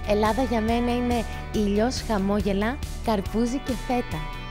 Ελλάδα για μένα είναι ήλιος, χαμόγελα, καρπούζι και φέτα.